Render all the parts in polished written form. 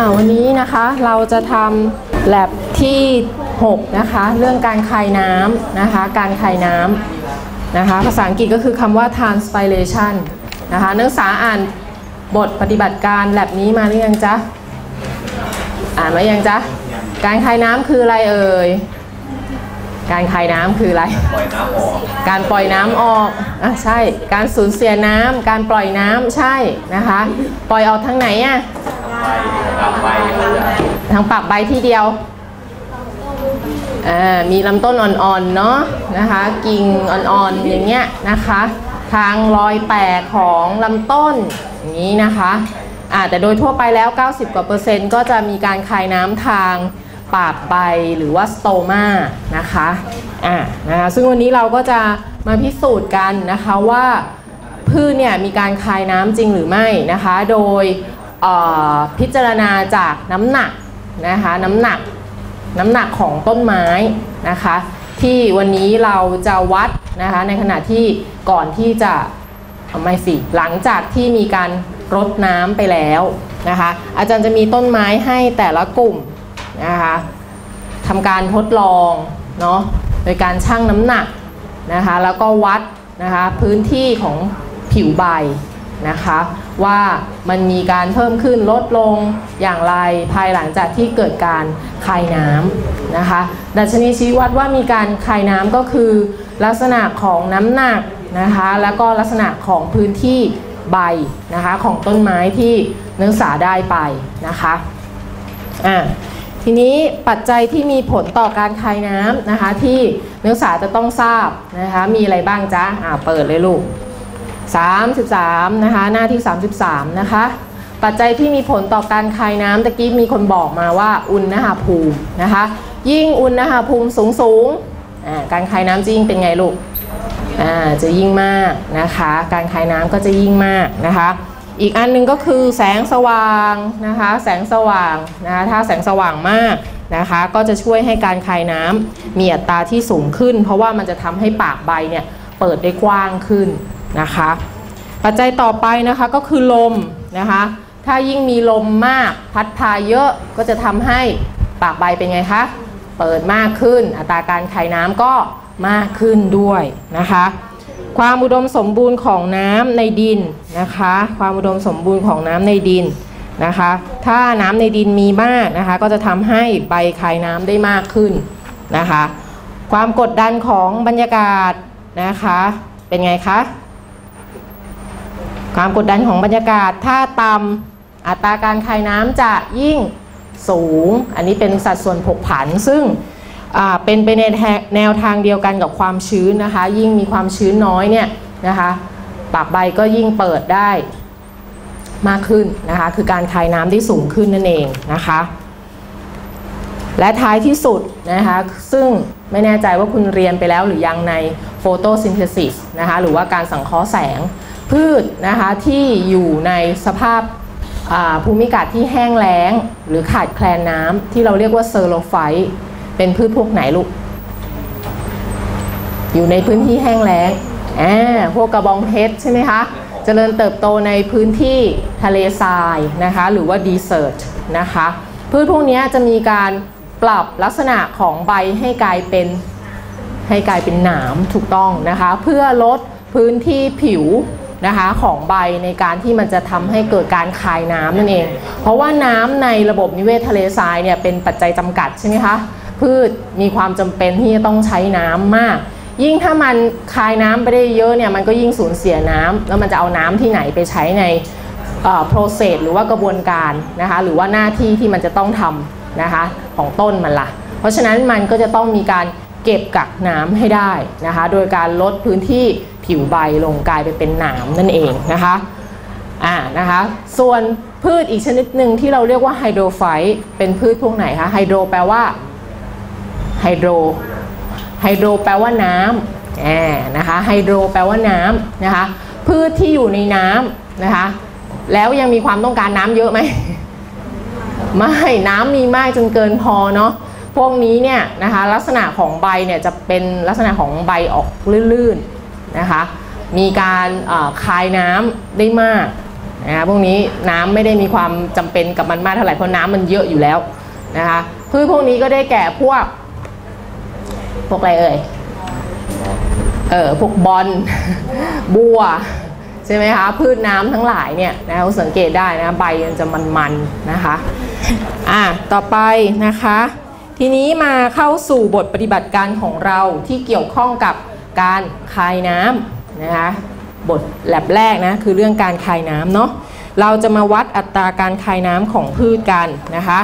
วันนี้นะคะเราจะทำ lab ที่6นะคะเรื่องการคายน้ำนะคะการคายน้ำนะคะภาษาอังกฤษก็คือคำว่า transpiration นะคะนักศึกษาอ่านบทปฏิบัติการ lab นี้มาหรือยังจ๊ะอ่านมายังจ๊ะการคายน้ำคืออะไรเอ่ยการคายน้ำคืออะไรการปล่อยน้ำออกใช่การสูญเสียน้ำการปล่อยน้ำใช่นะคะปล่อยออกทางไหนอะทางปากใบที่เดียวมีลำต้นอ่อนๆเนาะนะคะกิ่งอ่อนๆอย่างเงี้ยนะคะทางรอยแตกของลำต้นอย่างนี้นะคะแต่โดยทั่วไปแล้ว90%กว่าก็จะมีการคายน้ำทางปากใบหรือว่าสโตมานะคะซึ่งวันนี้เราก็จะมาพิสูจน์กันนะคะว่าพืชเนี่ยมีการคายน้ำจริงหรือไม่นะคะโดยพิจารณาจากน้ำหนักนะคะน้ำหนักของต้นไม้นะคะที่วันนี้เราจะวัดนะคะในขณะที่ก่อนที่จะหลังจากที่มีการรดน้ำไปแล้วนะคะอาจารย์จะมีต้นไม้ให้แต่ละกลุ่มนะคะทำการทดลองเนาะโดยการชั่งน้ำหนักนะคะแล้วก็วัดนะคะพื้นที่ของผิวใบนะคะว่ามันมีการเพิ่มขึ้นลดลงอย่างไรภายหลังจากที่เกิดการคายน้ำนะคะดัชนีชี้วัดว่ามีการคายน้ำก็คือลักษณะของน้ำหนักนะคะแล้วก็ลักษณะของพื้นที่ใบนะคะของต้นไม้ที่นักศึกษาได้ไปนะคะทีนี้ปัจจัยที่มีผลต่อการคายน้ำนะคะที่นักศึกษาจะต้องทราบนะคะมีอะไรบ้างจ๊ะเปิดเลยลูก33นะคะหน้าที่33นะคะปัจจัยที่มีผลต่อการคายน้ำตะกี้มีคนบอกมาว่าอุณหภูมินะคะยิ่งอุณหภูมิสูงการคายน้ำจะยิ่งเป็นไงลูกจะยิ่งมากนะคะการคายน้ำก็จะยิ่งมากนะคะอีกอันนึงก็คือแสงสว่างนะคะแสงสว่างนะคะถ้าแสงสว่างมากนะคะก็จะช่วยให้การคายน้ำมีอัตราที่สูงขึ้นเพราะว่ามันจะทำให้ปากใบเนี่ยเปิดได้กว้างขึ้นนะคะปัจจัยต่อไปนะคะก็คือลมนะคะถ้ายิ่งมีลมมากพัดพาเยอะก็จะทำให้ปากใบเป็นไงคะเปิดมากขึ้นอัตราการคายน้ำก็มากขึ้นด้วยนะคะความอุดมสมบูรณ์ของน้ำในดินนะคะความอุดมสมบูรณ์ของน้ำในดินนะคะถ้าน้ำในดินมีมากนะคะก็จะทำให้ใบคายน้ำได้มากขึ้นนะคะความกดดันของบรรยากาศนะคะเป็นไงคะความกดดันของบรรยากาศถ้าต่ำอัตราการคายน้ำจะยิ่งสูงอันนี้เป็นสัดส่วนผกผันซึ่งเป็นไปในแนวทางเดียวกันกับความชื้นนะคะยิ่งมีความชื้นน้อยเนี่ยนะคะปากใบก็ยิ่งเปิดได้มากขึ้นนะคะคือการคายน้ำได้สูงขึ้นนั่นเองนะคะและท้ายที่สุดนะคะซึ่งไม่แน่ใจว่าคุณเรียนไปแล้วหรือยังในโฟโตซินเทซิสนะคะหรือว่าการสังเคราะห์แสงพืชนะคะที่อยู่ในสภาพภูมิอากาศที่แห้งแล้งหรือขาดแคลนน้ำที่เราเรียกว่าเซอโรไฟต์เป็นพืชพวกไหนลูกอยู่ในพื้นที่แห้งแล้งพวกกระบองเพชรใช่ไหมคะเจริญเติบโตในพื้นที่ทะเลทรายนะคะหรือว่าดีเซอร์ทนะคะพืชพวกนี้จะมีการปรับลักษณะของใบให้กลายเป็นหนามถูกต้องนะคะเพื่อลดพื้นที่ผิวนะคะของใบในการที่มันจะทำให้เกิดการคายน้ำนั่นเองเพราะว่าน้ำในระบบนิเวศทะเลทรายเนี่ยเป็นปัจจัยจำกัดใช่ไหมคะพืชมีความจำเป็นที่จะต้องใช้น้ำมากยิ่งถ้ามันคายน้ำไปได้เยอะเนี่ยมันก็ยิ่งสูญเสียน้ำแล้วมันจะเอาน้ำที่ไหนไปใช้ในprocess หรือว่ากระบวนการนะคะหรือว่าหน้าที่ที่มันจะต้องทำนะคะของต้นมันล่ะเพราะฉะนั้นมันก็จะต้องมีการเก็บกักน้ำให้ได้นะคะโดยการลดพื้นที่ผิวใบลงกลายไปเป็นหนามนั่นเองนะคะนะคะส่วนพืชอีกชนิดหนึ่งที่เราเรียกว่าไฮโดรไฟต์เป็นพืชพวกไหนคะไฮโดรแปลว่าไฮโดรแปลว่าน้ำนะคะไฮโดรแปลว่าน้ำนะคะพืชที่อยู่ในน้ำนะคะแล้วยังมีความต้องการน้ำเยอะไหมไม่น้ำมีมากจนเกินพอเนาะพวกนี้เนี่ยนะคะลักษณะของใบเนี่ยจะเป็นลักษณะของใบออกลื่นๆนะคะมีการคายน้ำได้มากพวกนี้น้ำไม่ได้มีความจำเป็นกับมันมากเท่าไหร่เพราะน้ำมันเยอะอยู่แล้วนะคะพืชพวกนี้ก็ได้แก่พวกอะไรพวกบอนบัวใช่ไหมคะพืชน้ำทั้งหลายเนี่ยนะเราสังเกตได้นะใบมันจะมันๆนะคะต่อไปนะคะทีนี้มาเข้าสู่บทปฏิบัติการของเราที่เกี่ยวข้องกับการคายน้ำนะคะบทแลบแรกนะคือเรื่องการคายน้ำเนาะเราจะมาวัดอัตราการคายน้ำของพืชกันนะคะ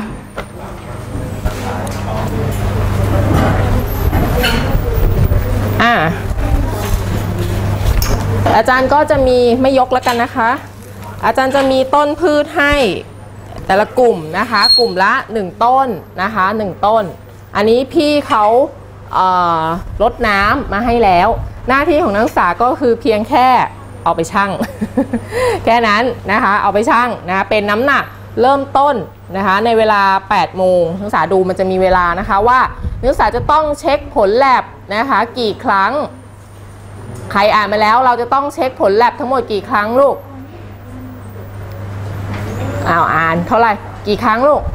อาจารย์ก็จะมีไม่ยกแล้วกันนะคะอาจารย์จะมีต้นพืชให้แต่ละกลุ่มนะคะกลุ่มละ1ต้นนะคะ1ต้นอันนี้พี่เขาลดน้ำมาให้แล้วหน้าที่ของนักศึกษาก็คือเพียงแค่เอาไปชั่ง แค่นั้นนะคะเอาไปชั่งนะเป็นน้ำหนักเริ่มต้นนะคะในเวลา8โมงนักศึกษาดูมันจะมีเวลานะคะว่านักศึกษาจะต้องเช็คผลแลบนะคะกี่ครั้งใครอ่านมาแล้วเราจะต้องเช็คผลแลบทั้งหมดกี่ครั้งลูกอ่านเท่าไหร่กี่ครั้งลูก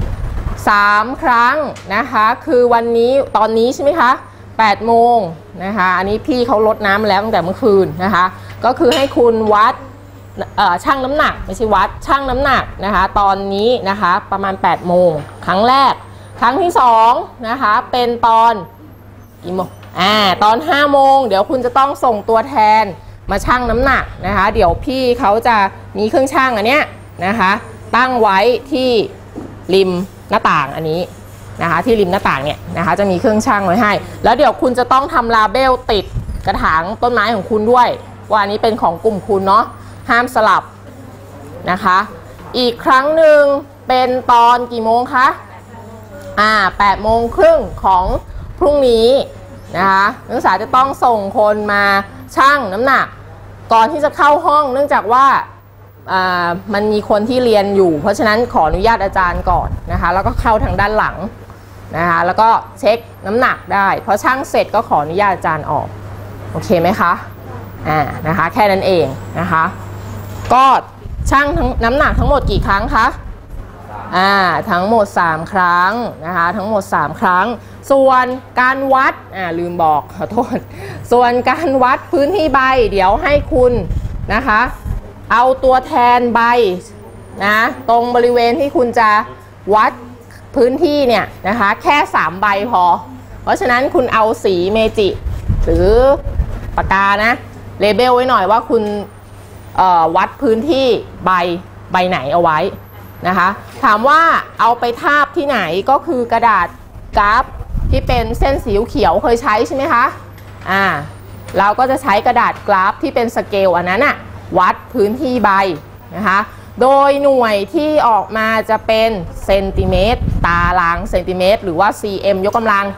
3ครั้งนะคะคือวันนี้ตอนนี้ใช่ไหมคะ8โมงนะคะอันนี้พี่เขาลดน้ำมาแล้วตั้งแต่เมื่อคืนนะคะก็คือให้คุณวัดชั่งน้ำหนักไม่ใช่วัดชั่งน้ำหนักนะคะตอนนี้นะคะประมาณ8โมงครั้งแรกครั้งที่2นะคะเป็นตอนกี่โมงตอน5โมงเดี๋ยวคุณจะต้องส่งตัวแทนมาชั่งน้ำหนักนะคะเดี๋ยวพี่เขาจะมีเครื่องชั่งอันเนี้ยนะคะตั้งไว้ที่ริมหน้าต่างอันนี้นะคะที่ริมหน้าต่างเนี่ยนะคะจะมีเครื่องชั่งไว้ให้แล้วเดี๋ยวคุณจะต้องทำลาเบลติดกระถางต้นไม้ของคุณด้วยว่าอันนี้เป็นของกลุ่มคุณเนาะห้ามสลับนะคะอีกครั้งหนึ่งเป็นตอนกี่โมงคะ8โมงครึ่งของพรุ่งนี้นะคะนักศึกษาจะต้องส่งคนมาชั่งน้ำหนักก่อนที่จะเข้าห้องเนื่องจากว่ามันมีคนที่เรียนอยู่เพราะฉะนั้นขออนุญาตอาจารย์ก่อนนะคะแล้วก็เข้าทางด้านหลังนะคะแล้วก็เช็คน้ำหนักได้พอชั่งเสร็จก็ขออนุญาตอาจารย์ออกโอเคไหมคะนะคะแค่นั้นเองนะคะก็ชั่งน้ำหนักทั้งหมดกี่ครั้งคะทั้งหมด3ครั้งนะคะทั้งหมด3ครั้งส่วนการวัดลืมบอกขอโทษส่วนการวัดพื้นที่ใบเดี๋ยวให้คุณนะคะเอาตัวแทนใบนะตรงบริเวณที่คุณจะวัดพื้นที่เนี่ยนะคะแค่3ใบพอเพราะฉะนั้นคุณเอาสีเมจิหรือปากกานะเลเบลไว้หน่อยว่าคุณวัดพื้นที่ใบไหนเอาไว้นะคะถามว่าเอาไปทาบที่ไหนก็คือกระดาษกราฟที่เป็นเส้นสีเขียวเคยใช้ใช่ไหมคะเราก็จะใช้กระดาษกราฟที่เป็นสเกลอันนั้นวัดพื้นที่ใบนะคะโดยหน่วยที่ออกมาจะเป็นเซนติเมตรตารางเซนติเมตรหรือว่า cm ยกกำลัง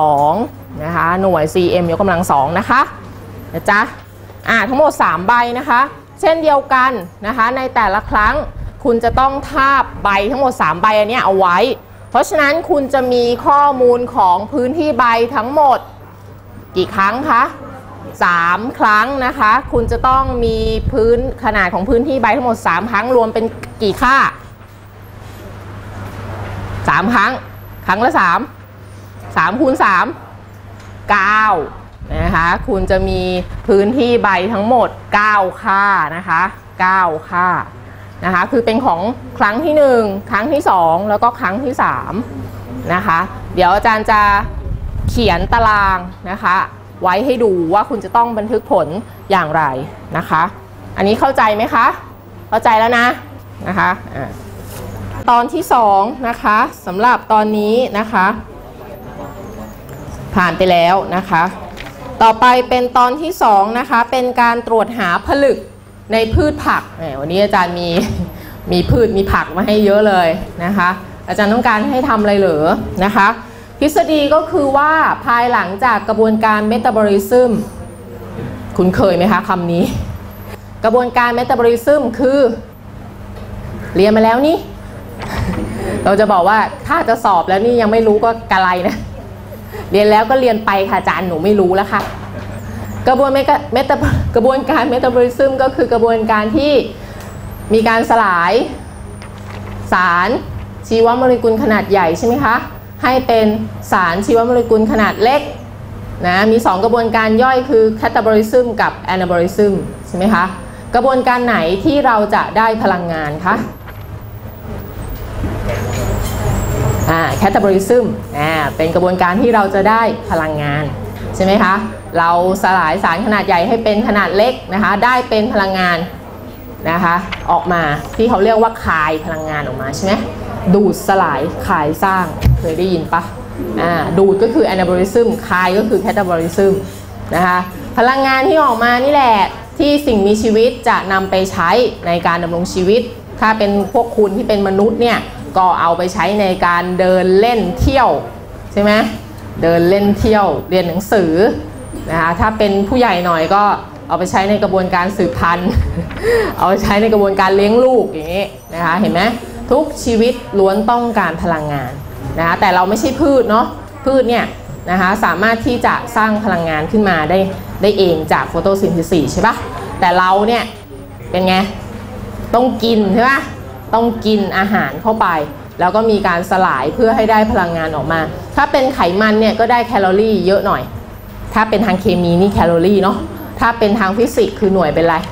2นะคะหน่วย cm ยกกำลัง2นะคะนะจ๊ะทั้งหมด3ใบนะคะเช่นเดียวกันนะคะในแต่ละครั้งคุณจะต้องทาบใบทั้งหมด3ใบอันนี้เอาไว้เพราะฉะนั้นคุณจะมีข้อมูลของพื้นที่ใบทั้งหมดกี่ครั้งคะ3ครั้งนะคะคุณจะต้องมีขนาดของพื้นที่ใบทั้งหมด3ครั้งรวมเป็นกี่ค่า3ครั้งครั้งละ3คูณ3 9นะคะคุณจะมีพื้นที่ใบทั้งหมด9ค่านะคะ9ค่านะคะคือเป็นของครั้งที่1ครั้งที่2แล้วก็ครั้งที่3นะคะเดี๋ยวอาจารย์จะเขียนตารางนะคะไว้ให้ดูว่าคุณจะต้องบันทึกผลอย่างไรนะคะอันนี้เข้าใจไหมคะเข้าใจแล้วนะคะตอนที่2นะคะสำหรับตอนนี้นะคะผ่านไปแล้วนะคะต่อไปเป็นตอนที่2นะคะเป็นการตรวจหาผลึกในพืชผักวันนี้อาจารย์มีพืชมีผักมาให้เยอะเลยนะคะอาจารย์ต้องการให้ทำอะไรเหรอนะคะทฤษฎีก็คือว่าภายหลังจากกระบวนการเมตาบอลิซึมคุณเคยไหมคะคำนี้กระบวนการเมตาบอลิซึมคือเรียนมาแล้วนี่ เราจะบอกว่าถ้าจะสอบแล้วนี่ยังไม่รู้ก็กะไรนะเรียนแล้วก็เรียนไปค่ะอาจารย์หนูไม่รู้แล้วค่ะกระบวนการเมตาบอลิซึมก็คือกระบวนการที่มีการสลายสารชีวโมเลกุลขนาดใหญ่ใช่ไหมคะให้เป็นสารชีวโมเลกุลขนาดเล็กนะมี2กระบวนการย่อยคือแคตาบอลิซึมกับแอนาบอลิซึมใช่ไหมคะกระบวนการไหนที่เราจะได้พลังงานคะแคตาบอลิซึมเป็นกระบวนการที่เราจะได้พลังงานใช่ไหมคะเราสลายสารขนาดใหญ่ให้เป็นขนาดเล็กนะคะได้เป็นพลังงานนะคะออกมาที่เขาเรียกว่าคายพลังงานออกมาใช่ไหมดูดสลายคายสร้างเคยได้ยินปะดูดก็คือ anabolism คายก็คือ catabolism นะคะพลังงานที่ออกมานี่แหละที่สิ่งมีชีวิตจะนำไปใช้ในการดำรงชีวิตถ้าเป็นพวกคุณที่เป็นมนุษย์เนี่ยก็เอาไปใช้ในการเดินเล่นเที่ยวใช่ไหมเดินเล่นเที่ยวเรียนหนังสือนะคะถ้าเป็นผู้ใหญ่หน่อยก็เอาไปใช้ในกระบวนการสืบพันธุ์ เอาไปใช้ในกระบวนการเลี้ยงลูกอย่างนี้นะคะเห็นไหมทุกชีวิตล้วนต้องการพลังงานนะคะแต่เราไม่ใช่พืชเนาะพืชเนี่ยนะคะสามารถที่จะสร้างพลังงานขึ้นมาได้เองจากโฟโตซินเทซิสใช่ปะแต่เราเนี่ยเป็นไงต้องกินใช่ปะต้องกินอาหารเข้าไปแล้วก็มีการสลายเพื่อให้ได้พลังงานออกมาถ้าเป็นไขมันเนี่ยก็ได้แคลอรี่เยอะหน่อยถ้าเป็นทางเคมีนี่แคลอรี่เนาะถ้าเป็นทางฟิสิกส์คือหน่วยเป็นอะไร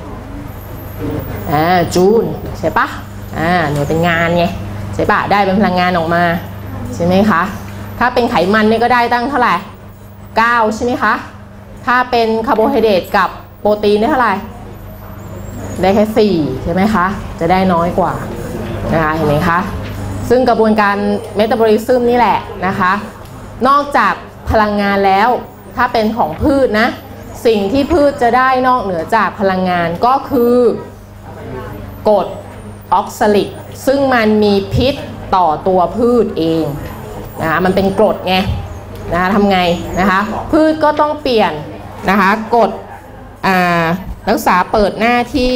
จูลใช่ปะหน่วยเป็นงานไงใช่ปะได้เป็นพลังงานออกมาใช่ไหมคะถ้าเป็นไขมันเนี่ยก็ได้ตั้งเท่าไหร่9ใช่ไหมคะถ้าเป็นคาร์โบไฮเดรตกับโปรตีนได้เท่าไหร่ได้แค่4ใช่ไหมคะจะได้น้อยกว่านะคะเห็นไหมคะซึ่งกระบวนการเมตาบอลิซึมนี่แหละนะคะนอกจากพลังงานแล้วถ้าเป็นของพืชนะสิ่งที่พืชจะได้นอกเหนือจากพลังงานก็คือกรดออกซาลิกซึ่งมันมีพิษต่อตัวพืชเองนะคะมันเป็นกรดไงนะคะทำไงนะคะพืชก็ต้องเปลี่ยนนะคะกรดนักศึกษาเปิดหน้าที่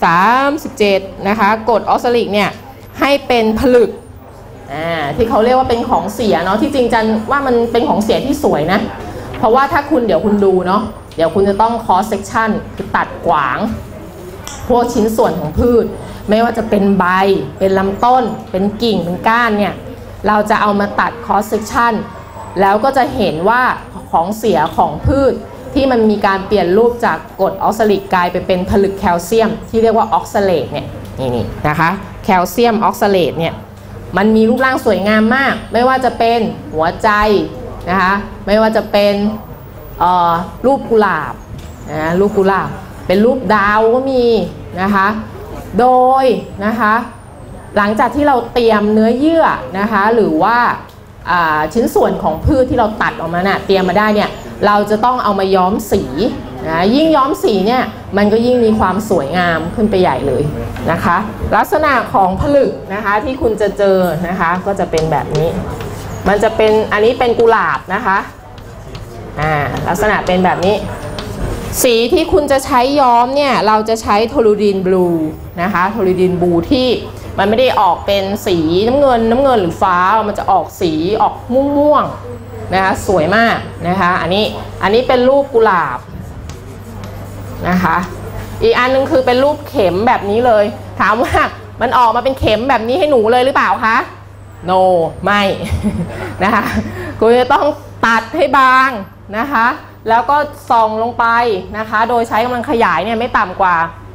37นะคะกรดออกซาลิกเนี่ยให้เป็นผลึกที่เขาเรียกว่าเป็นของเสียเนาะที่จริงจันว่ามันเป็นของเสียที่สวยนะเพราะว่าถ้าคุณเดี๋ยวคุณดูเนาะเดี๋ยวคุณจะต้อง cross section คือตัดขวางพวกชิ้นส่วนของพืชไม่ว่าจะเป็นใบเป็นลำต้นเป็นกิ่งเป็นก้านเนี่ยเราจะเอามาตัด cross section แล้วก็จะเห็นว่าของเสียของพืชที่มันมีการเปลี่ยนรูปจากกรดออกซาลิกกลายไปเป็นผลึกแคลเซียมที่เรียกว่าออกซาเลตเนี่ยนี่นะคะแคลเซียมออกซาเลตเนี่ยมันมีรูปร่างสวยงามมากไม่ว่าจะเป็นหัวใจนะคะไม่ว่าจะเป็นรูปกุหลาบรูปกุหลาบเป็นรูปดาวก็มีนะคะโดยนะคะหลังจากที่เราเตรียมเนื้อเยื่อนะคะหรือว่าชิ้นส่วนของพืชที่เราตัดออกมาเตรียมมาได้เนี่ยเราจะต้องเอามาย้อมสีนะยิ่งย้อมสีเนี่ยมันก็ยิ่งมีความสวยงามขึ้นไปใหญ่เลยนะคะลักษณะของผลึกนะคะที่คุณจะเจอนะคะก็จะเป็นแบบนี้มันจะเป็นอันนี้เป็นกุหลาบนะคะลักษณะเป็นแบบนี้สีที่คุณจะใช้ย้อมเนี่ยเราจะใช้โทลูดีนบลูนะคะโทลูดีนบลูที่มันไม่ได้ออกเป็นสีน้ำเงินหรือฟ้ามันจะออกสีออกม่วงๆนะคะสวยมากนะคะอันนี้เป็นรูปกุหลาบนะคะอีกอันนึงคือเป็นรูปเข็มแบบนี้เลยถามว่ามันออกมาเป็นเข็มแบบนี้ให้หนูเลยหรือเปล่าคะ no ไม่ นะคะคุณจะต้องตัดให้บางนะคะแล้วก็ส่องลงไปนะคะโดยใช้กำลังขยายเนี่ยไม่ต่ำกว่า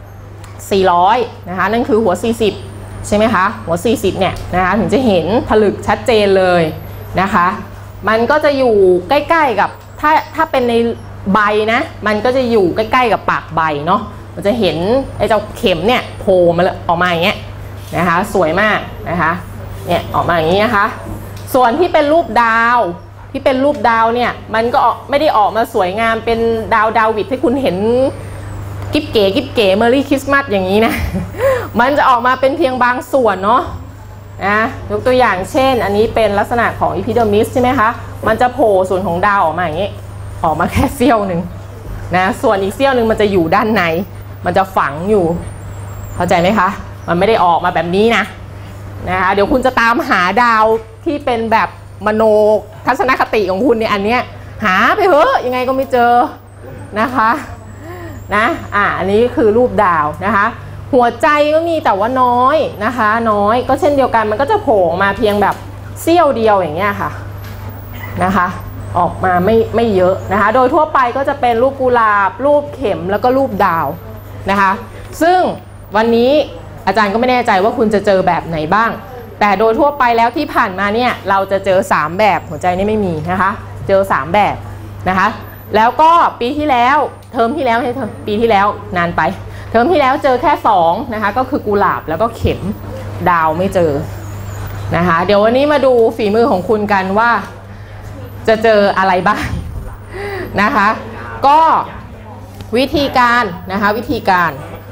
400นะคะนั่นคือหัว40ใช่ไหมคะหัว40เนี่ยนะคะถึงจะเห็นผลึกชัดเจนเลยนะคะมันก็จะอยู่ใกล้ๆกับถ้าเป็นในใบนะมันก็จะอยู่ใกล้ๆกับปากใบเนาะมันจะเห็นไอ้เจ้าเข็มเนี่ยโผล่มาออกมาอย่างเงี้ยนะคะสวยมากนะคะเนี่ยออกมาอย่างนี้นะคะส่วนที่เป็นรูปดาวเนี่ยมันก็ไม่ได้ออกมาสวยงามเป็นดาววิดที่คุณเห็นกิ๊บเก๋เมอรี่คริสต์มาสอย่างนี้นะมันจะออกมาเป็นเพียงบางส่วนเนาะนะยกตัวอย่างเช่นอันนี้เป็นลักษณะของอีพิเดอร์มิสใช่ไหมคะมันจะโผล่ส่วนของดาวออกมาอย่างนี้ออกมาแค่เสี้ยวหนึ่งนะส่วนอีกเสี้ยวหนึ่งมันจะอยู่ด้านในมันจะฝังอยู่เข้าใจไหมคะมันไม่ได้ออกมาแบบนี้นะคะเดี๋ยวคุณจะตามหาดาวที่เป็นแบบมโนทัศนคติของคุณในอันเนี้ยหาไปเถอะยังไงก็ไม่เจอนะคะนะอันนี้คือรูปดาวนะคะหัวใจก็มีแต่ว่าน้อยนะคะน้อยก็เช่นเดียวกันมันก็จะโผล่มาเพียงแบบเสี้ยวเดียวอย่างเงี้ยค่ะนะคะออกมาไม่เยอะนะคะโดยทั่วไปก็จะเป็นรูปกุหลาบรูปเข็มแล้วก็รูปดาวนะคะซึ่งวันนี้อาจารย์ก็ไม่แน่ใจว่าคุณจะเจอแบบไหนบ้างแต่โดยทั่วไปแล้วที่ผ่านมาเนี่ยเราจะเจอ3แบบหัวใจนี่ไม่มีนะคะเจอ3แบบนะคะแล้วก็ปีที่แล้วเทอมที่แล้วให้ปีที่แล้วนานไปเทอมที่แล้วเจอแค่2นะคะก็คือกุหลาบแล้วก็เข็มดาวไม่เจอนะคะเดี๋ยววันนี้มาดูฝีมือของคุณกันว่าจะเจออะไรบ้างนะคะก็วิธีการนะคะวิธีการ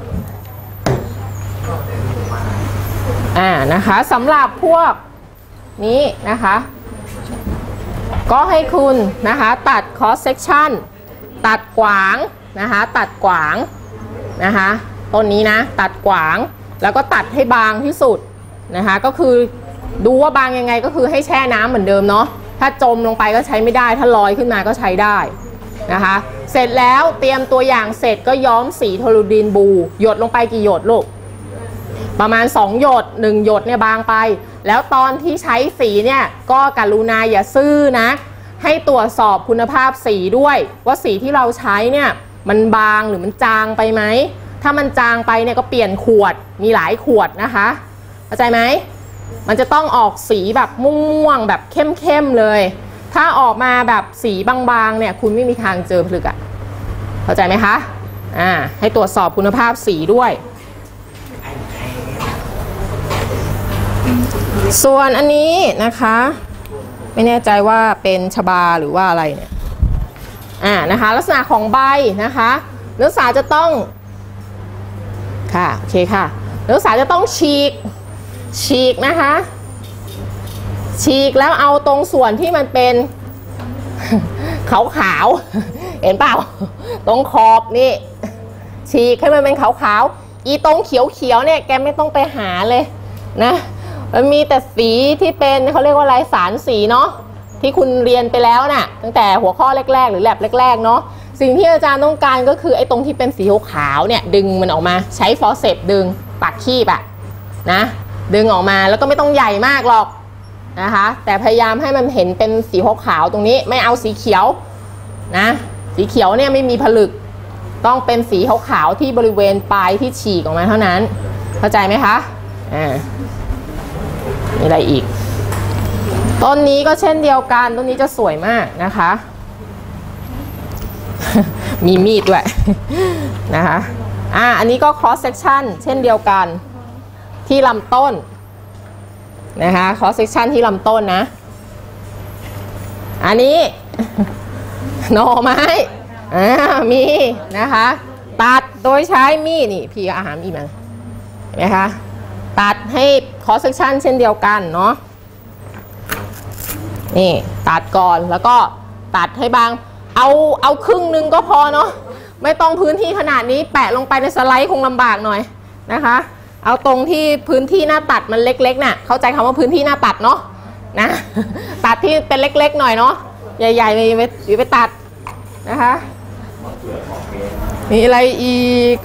นะคะสำหรับพวกนี้นะคะก็ให้คุณนะคะตัด cross section ตัดขวางนะคะตัดขวางนะคะต้นนี้นะตัดขวางแล้วก็ตัดให้บางที่สุดนะคะก็คือดูว่าบางยังไงก็คือให้แช่น้ำเหมือนเดิมเนาะถ้าจมลงไปก็ใช้ไม่ได้ถ้าลอยขึ้นมาก็ใช้ได้นะคะเสร็จแล้วเตรียมตัวอย่างเสร็จก็ย้อมสีโทลูดีนบูหยดลงไปกี่หยดลูกประมาณ2หยด1หยดเนี่ยบางไปแล้วตอนที่ใช้สีเนี่ยก็กรุณาอย่าซื่อนะให้ตรวจสอบคุณภาพสีด้วยว่าสีที่เราใช้เนี่ยมันบางหรือมันจางไปไหมถ้ามันจางไปเนี่ยก็เปลี่ยนขวดมีหลายขวดนะคะเข้าใจไหมมันจะต้องออกสีแบบม่วงๆแบบเข้มๆเลยถ้าออกมาแบบสีบางๆเนี่ยคุณไม่มีทางเจอผลึกอะเข้าใจไหมคะให้ตรวจสอบคุณภาพสีด้วยส่วนอันนี้นะคะไม่แน่ใจว่าเป็นชบาหรือว่าอะไรเนี่ยนะคะลักษณะของใบนะคะนักศึกษาจะต้องค่ะโอเคค่ะนักศึกษาจะต้องฉีกนะคะฉีกแล้วเอาตรงส่วนที่มันเป็นขาวๆเห็นเปล่าตรงขอบนี่ฉีกให้มันเป็นขาวๆอีตรงเขียวๆเนี่ยแกไม่ต้องไปหาเลยนะมันมีแต่สีที่เป็นเขาเรียกว่าลายสารสีเนาะที่คุณเรียนไปแล้วน่ะตั้งแต่หัวข้อแรกๆหรือแลบแรกๆเนาะสิ่งที่อาจารย์ต้องการก็คือไอ้ตรงที่เป็นสีขาวเนี่ยดึงมันออกมาใช้ฟอร์เซปดึงปากคีบอะนะดึงออกมาแล้วก็ไม่ต้องใหญ่มากหรอกนะคะแต่พยายามให้มันเห็นเป็นสีขาวตรงนี้ไม่เอาสีเขียวนะสีเขียวเนี่ยไม่มีผลึกต้องเป็นสีขาวที่บริเวณปลายที่ฉีกออกมาเท่านั้นเข้าใจไหมคะมีอะไรอีกต้นนี้ก็เช่นเดียวกันต้นนี้จะสวยมากนะคะ มีมีดด้วยนะคะอันนี้ก็ cross section เช่นเดียวกันที่ลำต้นนะคะ cross section ที่ลำต้นนะอันนี้ หน่อไม้มีนะคะตัดโดยใช้มีดนี่พี่อาหารอีกมั้ยเห็นไหมคะตัดให้ cross section เช่นเดียวกันเนาะนี่ตัดก่อนแล้วก็ตัดให้บางเอาครึ่งนึงก็พอเนาะไม่ต้องพื้นที่ขนาดนี้แปะลงไปในสไลด์คงลำบากหน่อยนะคะเอาตรงที่พื้นที่หน้าตัดมันเล็กๆน่ะเข้าใจคำว่าพื้นที่หน้าตัดเนาะนะตัดที่เป็นเล็กๆหน่อยเนาะใหญ่ๆไม่ไปตัดนะคะมีอะไรอีก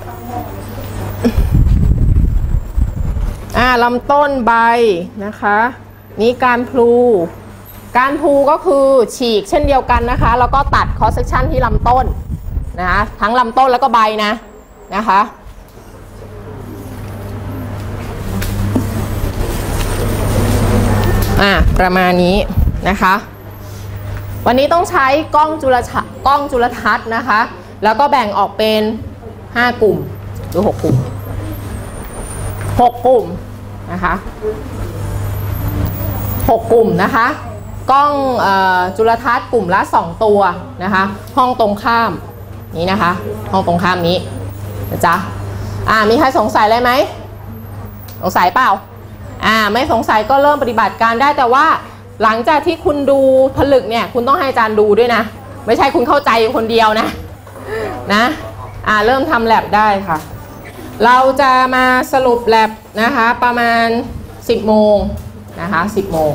ลำต้นใบนะคะนี่การพลูก็คือฉีกเช่นเดียวกันนะคะแล้วก็ตัด cross section ที่ลำต้นนะคะทั้งลำต้นแล้วก็ใบนะคะประมาณนี้นะคะวันนี้ต้องใช้กล้องจุลทรรศน์นะคะแล้วก็แบ่งออกเป็น5กลุ่มหรือ6กลุ่ม6กลุ่มนะคะ6กลุ่มนะคะกล้องจุลทรรศน์กลุ่มละ2ตัวนะคะห้องตรงข้ามนี้นะคะห้องตรงข้ามนี้นะจ๊ะมีใครสงสัยอะไรไหมสงสัยเปล่าไม่สงสัยก็เริ่มปฏิบัติการได้แต่ว่าหลังจากที่คุณดูผลึกเนี่ยคุณต้องให้อาจารย์ดูด้วยนะไม่ใช่คุณเข้าใจคนเดียวนะเริ่มทำแลบได้ค่ะเราจะมาสรุปแลบนะคะประมาณ10 โมงนะคะ10 โมง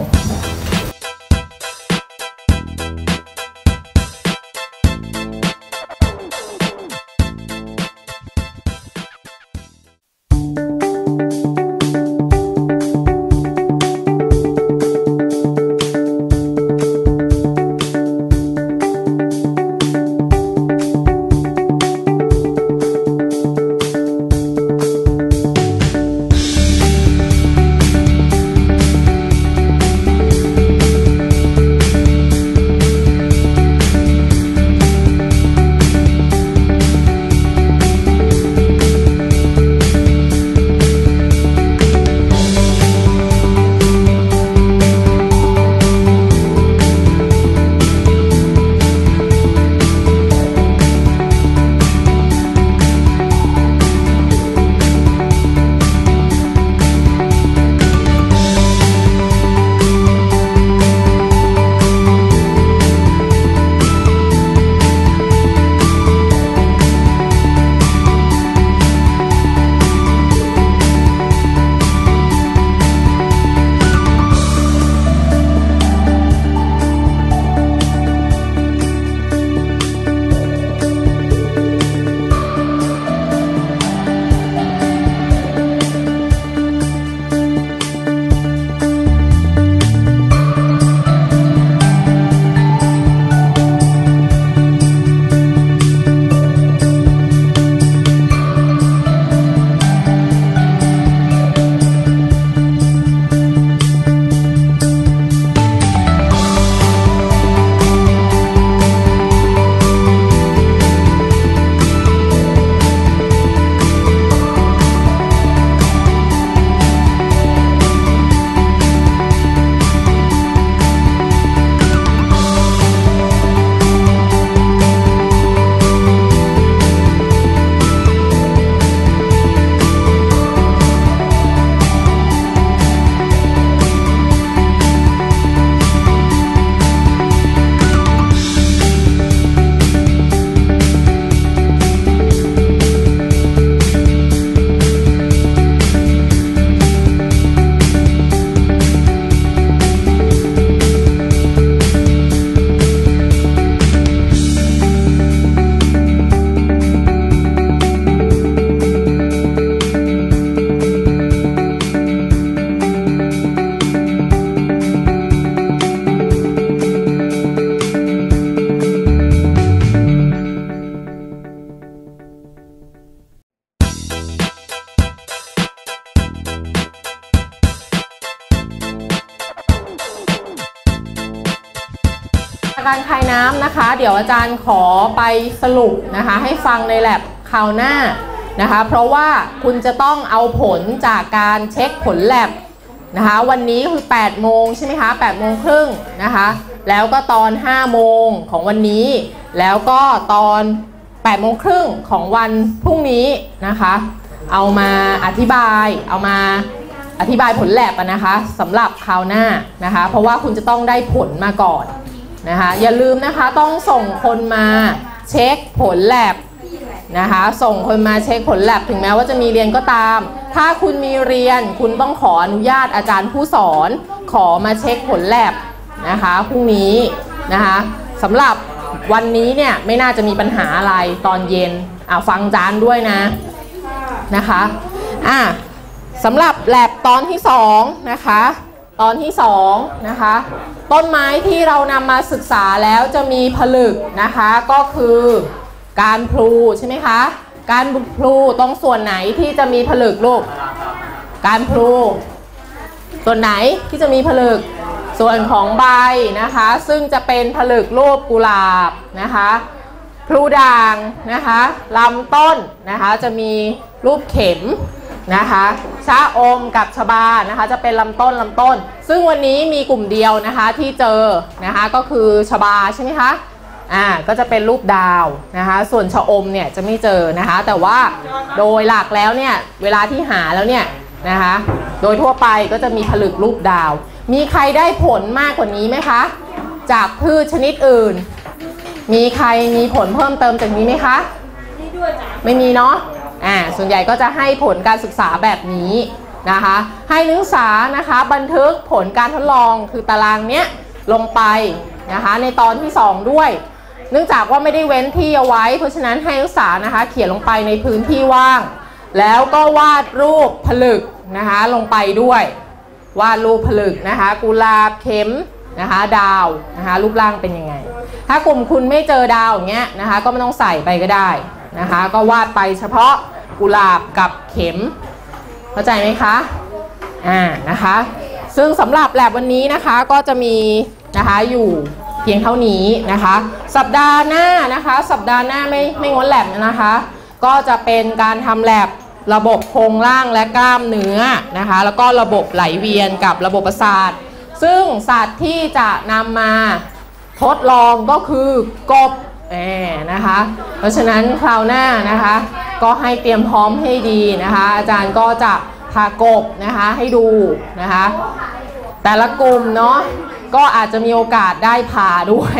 การคายน้ำนะคะเดี๋ยวอาจารย์ขอไปสรุปนะคะให้ฟังในแลบคราวหน้านะคะเพราะว่าคุณจะต้องเอาผลจากการเช็คผลแลบนะคะวันนี้คือ8โมงใช่ไหมคะ8โมงครึ่งนะคะแล้วก็ตอน5โมงของวันนี้แล้วก็ตอน8โมงครึ่งของวันพรุ่งนี้นะคะเอามาอธิบายผลแลบนะคะสำหรับคราวหน้านะคะเพราะว่าคุณจะต้องได้ผลมาก่อนนะคะอย่าลืมนะคะต้องส่งคนมาเช็คผลแลบนะคะส่งคนมาเช็คผลแลบถึงแม้ว่าจะมีเรียนก็ตามถ้าคุณมีเรียนคุณต้องขออนุญาตอาจารย์ผู้สอนขอมาเช็คผลแลบนะคะพรุ่งนี้นะคะสำหรับวันนี้เนี่ยไม่น่าจะมีปัญหาอะไรตอนเย็นฟังอาจารย์ด้วยนะคะสำหรับแลบตอนที่2นะคะตอนที่2นะคะต้นไม้ที่เรานำมาศึกษาแล้วจะมีผลึกนะคะก็คือการพลูใช่ไหมคะการพลูตรงส่วนไหนที่จะมีผลึกลูกการพลูส่วนไหนที่จะมีผลึกส่วนของใบนะคะซึ่งจะเป็นผลึกรูปกุหลาบนะคะพลูด่างนะคะลำต้นนะคะจะมีรูปเข็มนะคะชะอมกับชบานะคะจะเป็นลำต้นซึ่งวันนี้มีกลุ่มเดียวนะคะที่เจอนะคะก็คือชบาใช่ไหมคะก็จะเป็นรูปดาวนะคะส่วนชะอมเนี่ยจะไม่เจอนะคะแต่ว่าโดยหลักแล้วเนี่ยเวลาที่หาแล้วเนี่ยนะคะโดยทั่วไปก็จะมีผลึกรูปดาวมีใครได้ผลมากกว่านี้ไหมคะจากพืชชนิดอื่นมีใครมีผลเพิ่มเติมจากนี้ไหมคะไม่มีเนาะส่วนใหญ่ก็จะให้ผลการศึกษาแบบนี้นะคะให้นักศึกษานะคะบันทึกผลการทดลองคือตารางเนี้ยลงไปนะคะในตอนที่2ด้วยเนื่องจากว่าไม่ได้เว้นที่เอาไว้เพราะฉะนั้นให้นักศึกษานะคะเขียนลงไปในพื้นที่ว่างแล้วก็วาดรูปผลึกนะคะลงไปด้วยวาดรูปผลึกนะคะกุหลาบเข็มนะคะดาวนะคะรูปร่างเป็นยังไงถ้ากลุ่มคุณไม่เจอดาวอย่างเงี้ยนะคะก็ไม่ต้องใส่ไปก็ได้นะคะก็วาดไปเฉพาะกุหลาบกับเข็มเข้าใจไหมคะนะคะซึ่งสำหรับแลบวันนี้นะคะก็จะมีนะคะอยู่เพียงเท่านี้นะคะสัปดาห์หน้านะคะสัปดาห์หน้าไม่งดแลบนะคะก็จะเป็นการทำแลบระบบโครงร่างและกล้ามเนื้อนะคะแล้วก็ระบบไหลเวียนกับระบบประสาทซึ่งสัตว์ที่จะนำมาทดลองก็คือกบนะคะเพราะฉะนั้นคราวหน้านะคะก็ให้เตรียมพร้อมให้ดีนะคะอาจารย์ก็จะพากบนะคะให้ดูนะคะแต่ละกลุ่มเนาะก็อาจจะมีโอกาสได้ผ่าด้วย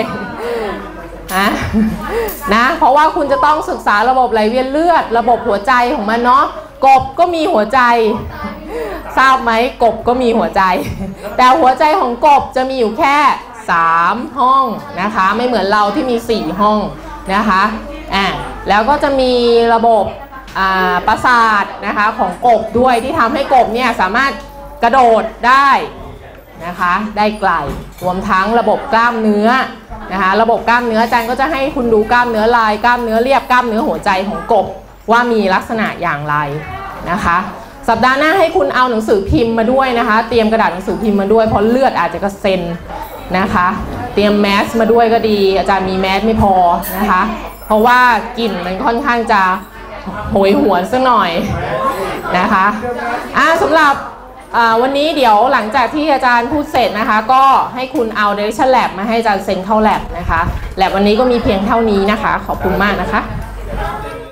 นะเพราะว่าคุณจะต้องศึกษาระบบไหลเวียนเลือดระบบหัวใจของมันเนาะกบก็มีหัวใจทราบไหมกบก็มีหัวใจแต่หัวใจของกบจะมีอยู่แค่3ห้องนะคะไม่เหมือนเราที่มี4ห้องนะคะแล้วก็จะมีระบบประสาทนะคะของกบด้วยที่ทำให้กบเนี่ยสามารถกระโดดได้นะคะได้ไกลรวมทั้งระบบกล้ามเนื้อนะคะระบบกล้ามเนื้ออาจารย์ก็จะให้คุณดูกล้ามเนื้อลายกล้ามเนื้อเรียบกล้ามเนื้อหัวใจของกบว่ามีลักษณะอย่างไรนะคะสัปดาห์หน้าให้คุณเอาหนังสือพิมพ์มาด้วยนะคะเตรียมกระดาษหนังสือพิมพ์มาด้วยเพราะเลือดอาจจะกระเซ็นนะคะเตรียมแมสมาด้วยก็ดีอาจารย์มีแมสไม่พอนะคะเพราะว่ากลิ่นมันค่อนข้างจะโหยหวนสักหน่อยนะคะสำหรับวันนี้เดี๋ยวหลังจากที่อาจารย์พูดเสร็จนะคะก็ให้คุณเอา Direction Lab มาให้อาจารย์เซ็นเข้า Lab นะคะ Lab วันนี้ก็มีเพียงเท่านี้นะคะขอบคุณมากนะคะ